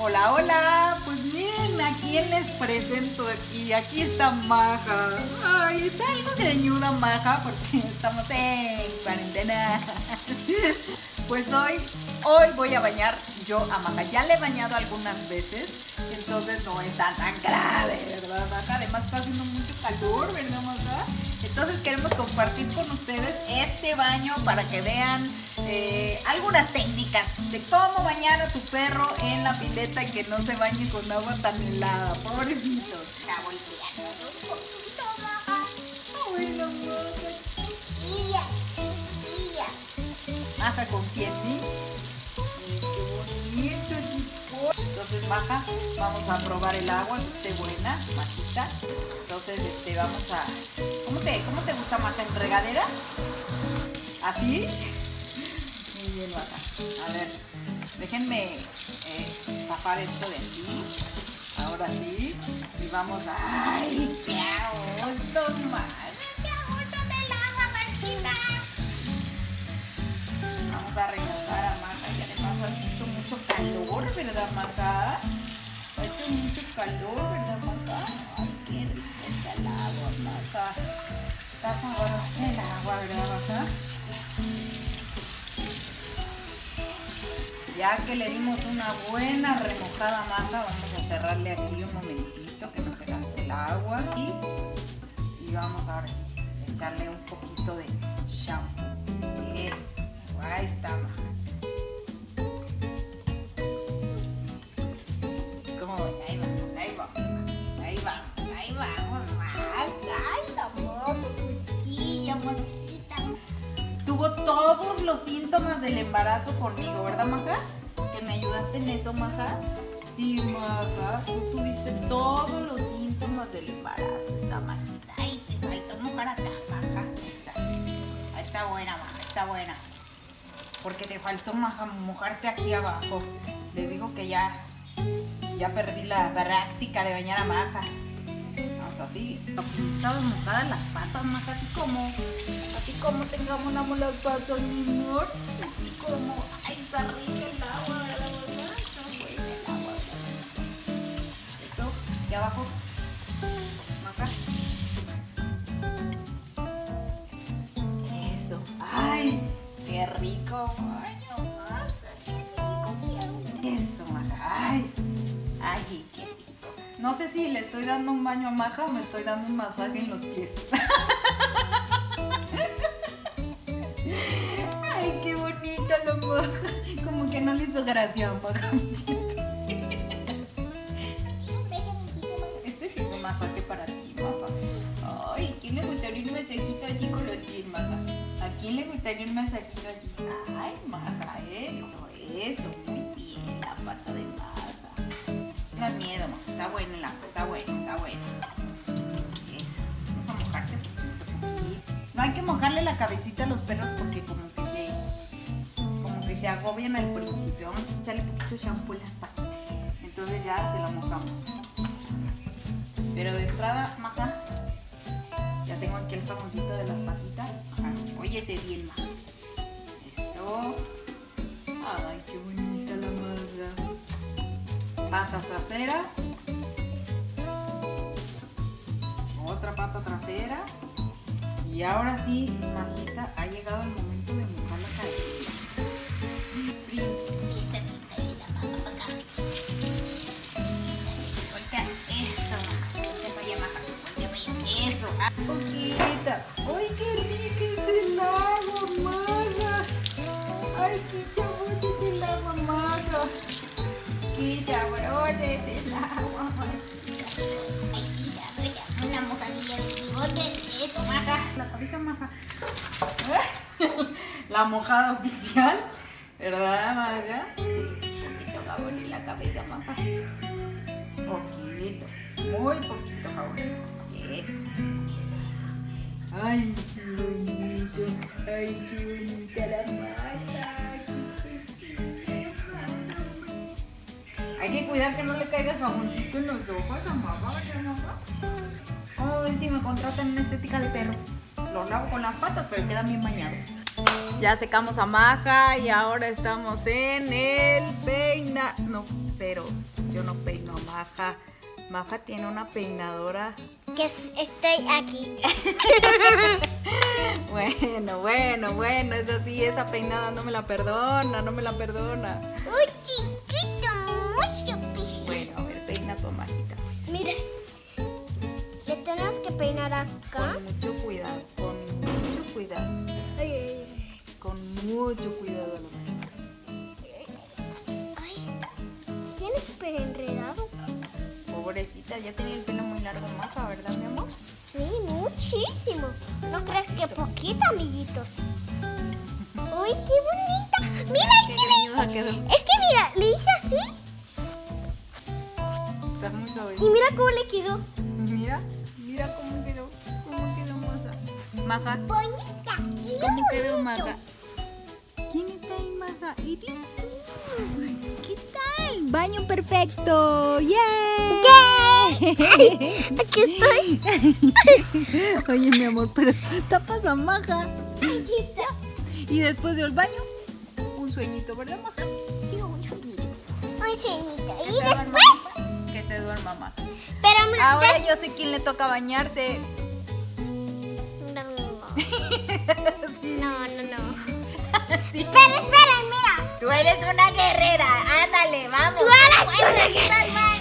Hola, hola, pues miren a quién les presento aquí está Maja. Ay, está algo greñuda Maja porque estamos en cuarentena. Pues hoy voy a bañar yo a Maja. Ya le he bañado algunas veces, entonces no está tan grave, ¿verdad, Maja? Además está haciendo mucho calor, ¿verdad, Maja? Entonces queremos compartir con ustedes este baño para que vean algunas técnicas de cómo bañar a tu perro en la pileta y que no se bañe con agua tan helada. Pobrecitos. Está volteando un poquito, Maja. Ay, la Maja. Maja, ¿con quién sí? Qué bonito, chico. Entonces, Maja, vamos a probar el agua, que esté buena, Majita. Entonces, vamos a... ¿Cómo te gusta, Maja? ¿En regadera? ¿Así? Muy bien, Maja. A ver, déjenme zafar esto de aquí. Ahora sí. Y vamos a... ¡Ay, qué gusto, Maja! ¡Qué gusto del agua, Majita! Vamos a regresar a Maja y además ha hecho mucho calor, ¿verdad, Maja? Ha hecho mucho calor, ¿verdad, Maja? Ay, qué rico está el agua, Maja. Está sabrosa el agua, ¿verdad, Maja? Ya que le dimos una buena remojada a Maja, vamos a cerrarle aquí un momentito que no se gaste el agua y vamos ahora sí a echarle un poquito de shampoo. Eso. Ahí está, Maja. ¿Cómo ven? Ahí vamos, Maja. Ay, la mosquilla, mosquita. Tuvo todos los síntomas del embarazo conmigo, ¿verdad, Maja? ¿Que me ayudaste en eso, Maja? Sí, Maja. Tú tuviste todos los síntomas del embarazo, esa Majita. Ay, te faltó mojar acá, Maja. Ahí está buena, Maja, está buena. Porque te faltó mojarte aquí abajo. Les digo que ya perdí la práctica de bañar a Maja. Vamos así. Estaban mojadas las patas, Maja, así como tengamos las patas, mi amor. Así como, ay, está rica el agua, ¿verdad? Está buena el agua. Eso, aquí abajo. Maja. Eso. Ay. ¡Qué rico baño, Maja! ¡Qué rico! Eso, Maja. ¡Ay, qué rico! No sé si le estoy dando un baño a Maja o me estoy dando un masaje en los pies. ¡Ay, qué bonita la Maja! Como que no le hizo gracia a Maja mi chiste. Este sí es un masaje para ti, Maja. ¡Ay! ¿Quién le gustaría un masajito así con los pies, Maja? ¿A quién le gustaría un masajito así? Ay, Maja, eso, muy bien, la pata de Maja. No tengas miedo, Maja, está buena el agua, está buena. Eso, vamos a mojarte poquito. No hay que mojarle la cabecita a los perros porque como que se agobian al principio. Vamos a echarle poquito de shampoo en las patas. Entonces ya se la mojamos. Pero de entrada, Maja, ya tengo aquí el jamoncito de las patitas. Óyese bien, Maja. Eso. Ay, qué bonita la Maja. Patas traseras. Otra pata trasera. Y ahora sí, Majita, ha llegado el momento de mojar la cabecita. Voltea esto, Maja. Voltea para allá, Maja. Voltea para allá. Eso. Poquita. ¡Ay, qué rico es el agua, Maja! ¡Ay, qué sabroso es el agua, Maja! ¡Qué sabroso es el agua, Majita! ¡Ay, mira, una mojadilla de bigote! ¡Eso, Maja! La cabeza, Maja. La mojada oficial, ¿verdad, Maja? Sí, un poquito jabón en la cabeza, Maja. Poquito, muy poquito jabón. Eso. ¡Ay, qué bonito! ¡Ay, qué bonita la Maja! ¡Qué hay que cuidar que no le caiga jaboncito en los ojos a Maja, ¿verdad, Maja? Oh, ven si me contratan en estética de perro. Los lavo con las patas, pero quedan bien bañados. Ya secamos a Maja y ahora estamos en el peina. No, pero yo no peino a Maja. Maja tiene una peinadora. Que estoy aquí. Bueno, es así, esa peinada no me la perdona, no me la perdona. Uy, chiquito, mucho piso. Bueno, a ver, peina tu Majita. Mira, le tenemos que peinar acá. Con mucho cuidado, con mucho cuidado. Ay, ay, Con mucho cuidado. ay. Tiene súper enredado. Pobrecita, ya tenía el pelo muy largo Maja, ¿verdad, mi amor? Sí, muchísimo. ¿No crees que poquito, amiguitos? Uy, qué bonita. Mira, Qué sí le greñuda hice. quedó. Es que mira, le hice así Está muy suave. y mira cómo le quedó. Mira cómo quedó Maja. Bonita. ¿Cómo quedó Maja? ¿Quién está ahí, Maja? ¿Eres tú? ¿Qué tal? Baño perfecto. ¡Yeah! Aquí estoy. Oye, mi amor, pero tapas a Maja. Aquí está. Y después del baño, un sueñito, ¿verdad, Maja? Sí, un chulito. Muy ceñito. Que Y se duerma después. Maja. Que se duerma Maja. Pero Ahora yo sé quién le toca bañarse. No. Sí. No. Sí. Pero esperen, mira. Tú eres una guerrera. Ándale, vamos. Tú eres Muévete, una que está el baño.